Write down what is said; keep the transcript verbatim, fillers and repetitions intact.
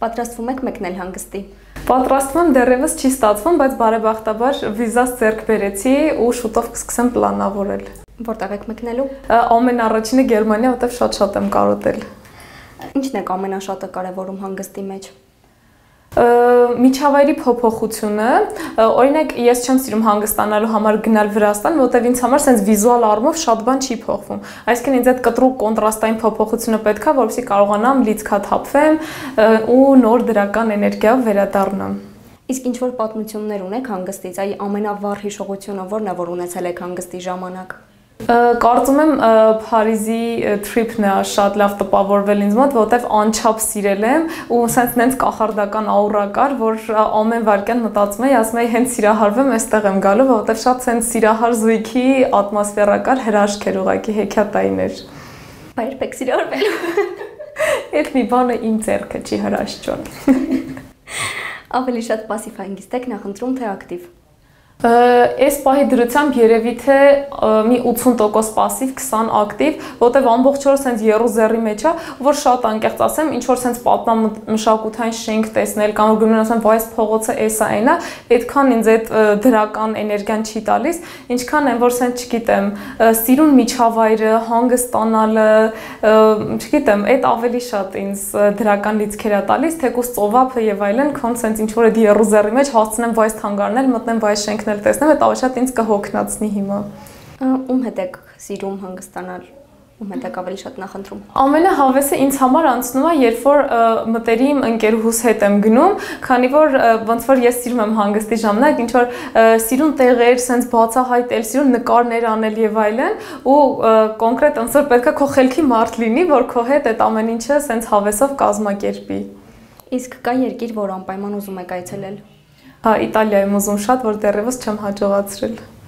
Պատրաստվում եք մեկնել հանգստի։ Պատրաստվում եմ, դեռևս չի ստացվում, բայց բարեբախտաբար վիզաս ձեռք բերեցի ու շուտով կսկսեմ պլանավորել։ Որտեղ եք մեկնելու։ Ամենառաջինը Գերմանիա, որտեղ շատ-շատ եմ կարոտել։ Ինչն է ամենաշատը կարևորում հանգստի մեջ։ Միջավայրի փոփոխությունը, օրինակ ես չեմ սիրում հանգստանալու համար գնալ Վրաստան, որտեղ ինձ համար sense վիզուալ առումով շատ բան չի փոխվում։ Այսինքն ինձ այդ կտրուկ կոնտրաստային փոփոխությունը պետք է, որովհետեւ կարողանամ լիցքաթափվեմ ու նոր դրական էներգիայով վերադառնամ։ Իսկ ինչ որ պատմություններ ունեք հանգստից, այ ամենավառ հիշողությունը որն է, որ ունեցել եք հանգստի ժամանակ։ Կարծում եմ Փարիզի trip-ն է շատ լավ տպավորվել ինձ մոտ, որովհետև անչափ սիրել եմ ու sense նենց կախարդական աուրա կար, որ ամեն վայրկյան մտածում էի, ասում էի հենց սիրահարվեմ, այստեղ եմ գալու, որովհետև շատ sense սիրահար զույգի ատմոսֆերա կար, հրաշք էր ուղղակի հեքիաթային էր։ Բայց երբեք սիրահարվելու։ Այդ մի բանը իմ ձեռքը չի հրաշճոն։ Ավելի շատ пассив հանգիստ եք նախընտրում թե ակտիվ։ Այս պահի դրությամբ երևի թե մի ութուն տոկոս пассив, քսան ակտիվ, որտեվ ամբողջ օրը sense երու զերի մեջ է, որ շատ անկեղծ ասեմ, ինչ որ sense պատմամշակութային շենք տեսնել կամ գնում ասեմ, վայ այս փողոցը էսա այնա, այդքան ինձ այդ դրական էներգիան չի տալիս, ինչքան են որ sense չգիտեմ, սիրուն միջավայրը, հանգստանալը, չգիտեմ, այդ ավելի շատ ինձ դրական լիցքեր է տալիս, թեկուզ ծովափը եւ այլն, քան sense ինչ որ այդ երու զերի մեջ հասցնեմ վայ թանգարնել, մտնեմ վայ շենքն տեսնեմ, այդ ավելի շատ ինձ կհոգնածնի հիմա։ Ում հետ եք սիրում հանգստանալ, ում հետ եք ավելի շատ նախընտրում։ Ամենահավեսը ինձ համար անցնում է, երբ որ մտերիմ ընկերուհուս հետ եմ գնում, քանի որ ոնց որ ես սիրում եմ հանգստի ժամանակ, ինչ որ սիրուն տեղեր, sense բացահայտել, սիրուն նկարներ անել եւ այլն, ու կոնկրետ ոնց որ պետքա քո խելքի մարդ լինի, որ քո հետ այդ ամեն ինչը sense հավեսով կազմակերպի։ Իսկ կա երկիր, որ անպայման ուզում եք այցելել։ Հա, Իտալիայում ուզում շատ, որ դեռևս չեմ հաջողացրել։